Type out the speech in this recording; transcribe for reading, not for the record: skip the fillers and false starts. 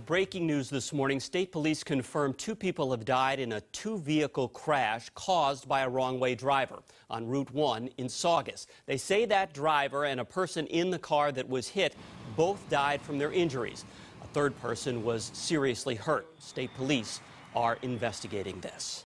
Breaking news this morning, state police confirmed 2 people have died in a 2-vehicle crash caused by a wrong-way driver on Route 1 in Saugus. They say that driver and a person in the car that was hit both died from their injuries. A third person was seriously hurt. State police are investigating this.